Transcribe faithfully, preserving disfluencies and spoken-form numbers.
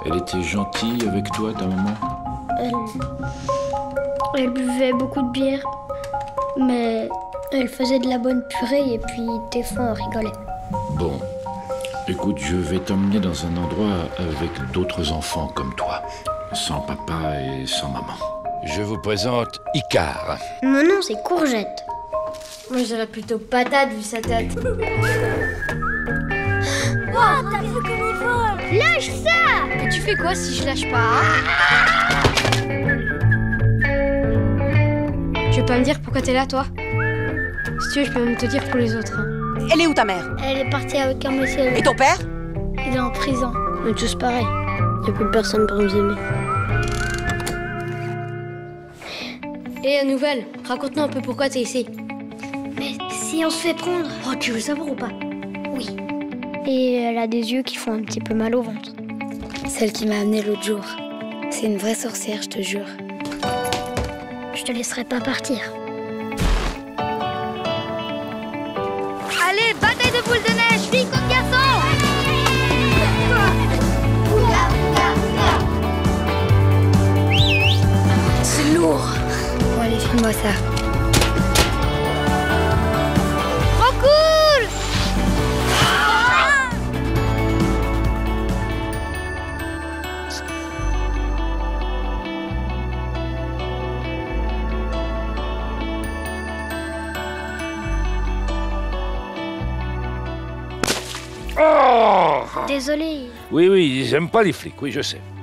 Elle était gentille avec toi, ta maman? Elle... Elle buvait beaucoup de bière, mais elle faisait de la bonne purée et puis des fois on rigolait. Bon, écoute, je vais t'emmener dans un endroit avec d'autres enfants comme toi, sans papa et sans maman. Je vous présente Icare. Mon nom c'est Courgette. Moi je dirais plutôt patate vu sa tête. Oh, t'as vu comme il vole! Lâche ça! Mais tu fais quoi si je lâche pas, hein? Tu veux pas me dire pourquoi t'es là, toi? Si tu veux, je peux même te dire pour les autres. Hein. Elle est où ta mère? Elle est partie avec un monsieur. Et ton père? Il est en prison. On est tous pareils. Il n'y a plus personne pour nous aimer. Et la nouvelle, raconte-nous un peu pourquoi t'es ici. Mais si on se fait prendre? Oh, tu veux savoir ou pas? Oui. Et elle a des yeux qui font un petit peu mal au ventre. Celle qui m'a amenée l'autre jour. C'est une vraie sorcière, je te jure. Je te laisserai pas partir. Allez, bataille de boules de neige, filles comme garçons! C'est lourd. Bon, allez, filme-moi ça. Trop cool! Oh! Désolée. Oui, oui, j'aime pas les flics, oui, je sais.